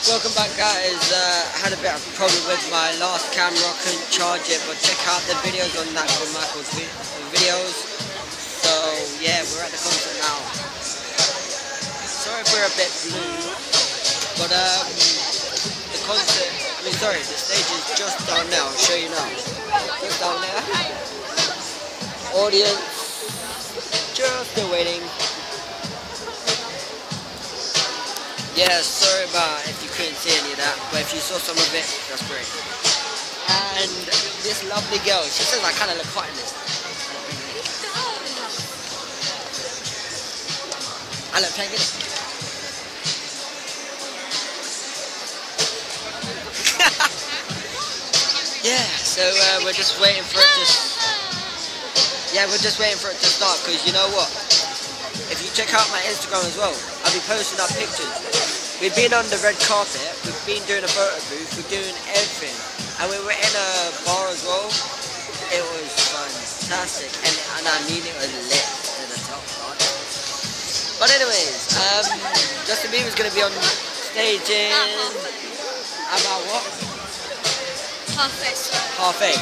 Welcome back, guys. I had a bit of a problem with my last camera, couldn't charge it, but check out the videos on that for Michael's videos. So yeah, we're at the concert now. Sorry if we're a bit blue, but the concert, the stage is just down there. I'll show you now. Just down there. Audience, just still waiting. Yeah, sorry about if you couldn't see any of that, but if you saw some of it, that's great. And this lovely girl, she says I kind of look hot in this. I look penguin. Yeah, so we're just waiting for it to. Yeah, we're just waiting for it to start, because you know what? If you check out my Instagram as well, I'll be posting up pictures. We've been on the red carpet, we've been doing a photo booth, we're doing everything. And we were in a bar as well. It was fantastic, and I mean it was lit to the top, right? But anyways, Justin Bieber's going to be on stage in about what? Half 8. Half 8.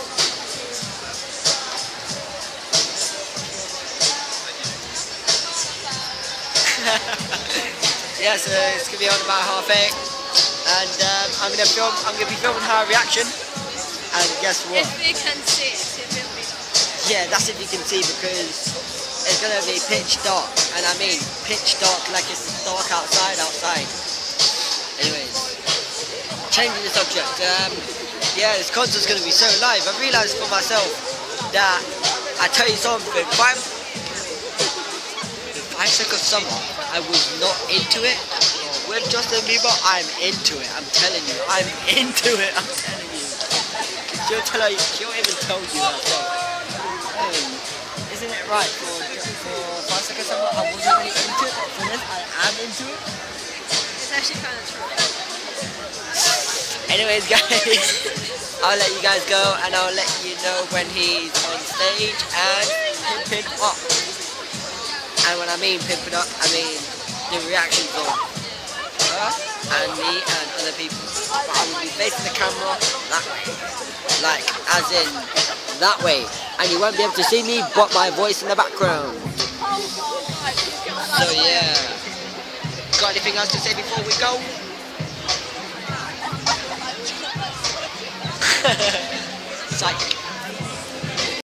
Yeah, so it's gonna be on about half 8, and I'm gonna be filming her reaction. And guess what? If we can see it, it will be dark. Yeah, that's if you can see, because it's gonna be pitch dark, and I mean pitch dark like it's dark outside. Anyways, changing the subject. Yeah, this concert's gonna be so live. I realised for myself that I tell you something. 5 Seconds of Summer, I was not into it. With Justin Bieber, I'm into it. I'm telling you, I'm into it. I'm telling you. She'll even tell you herself. Isn't it right for 5 Seconds of Summer? I wasn't really into it. For this, I am into it. It's actually kind of true. Anyways, guys, I'll let you guys go, and I'll let you know when he's on stage and pimp up. And when I mean pimp it up, I mean the reactions of her and me and other people. But I will be facing the camera that way. Like, as in that way. And you won't be able to see me but my voice in the background. So yeah. Got anything else to say before we go? Psych.